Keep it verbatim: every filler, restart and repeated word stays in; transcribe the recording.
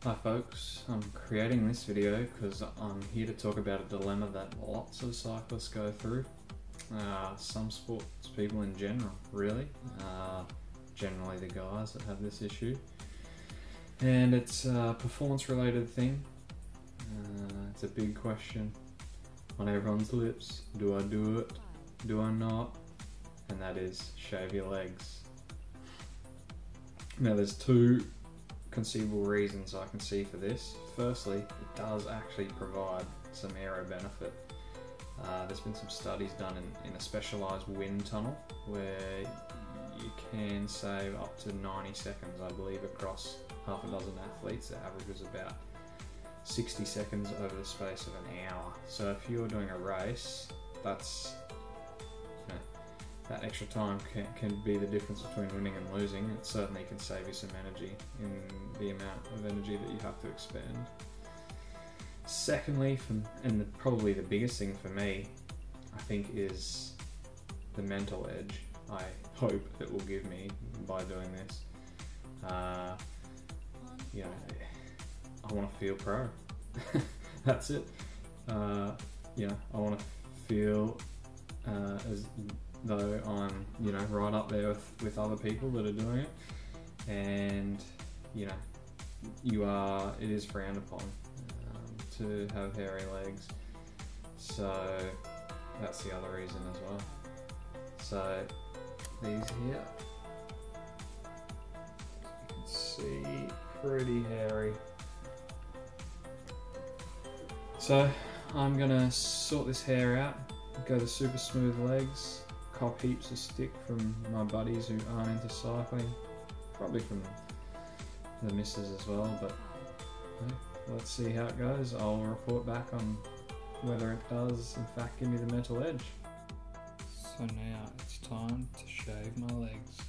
Hi folks, I'm creating this video because I'm here to talk about a dilemma that lots of cyclists go through. Uh, some sports people in general, really. Uh, generally the guys that have this issue. And it's a performance related thing. Uh, it's a big question on everyone's lips. Do I do it? Do I not? And that is shave your legs. Now there's two conceivable reasons I can see for this. Firstly, it does actually provide some aero benefit. Uh, there's been some studies done in, in a specialised wind tunnel where you can save up to ninety seconds, I believe, across half a dozen athletes. The average is about sixty seconds over the space of an hour. So if you're doing a race, that's you know, that extra time can, can be the difference between winning and losing. It certainly can save you some energy in the amount of energy that you have to expend. Secondly, from, and the, probably the biggest thing for me, I think, is the mental edge I hope it will give me by doing this. Uh, you know, I want to feel pro. That's it. Uh, you know, I want to feel uh, as though I'm, you know, right up there with, with other people that are doing it, and you know, you are, it is frowned upon um, to have hairy legs, so that's the other reason as well. So these here, you can see, pretty hairy. So I'm gonna sort this hair out, go to super smooth legs, cop heaps of stick from my buddies who aren't into cycling, probably from the missus as well, but yeah, let's see how it goes. I'll report back on whether it does in fact give me the mental edge. So now it's time to shave my legs.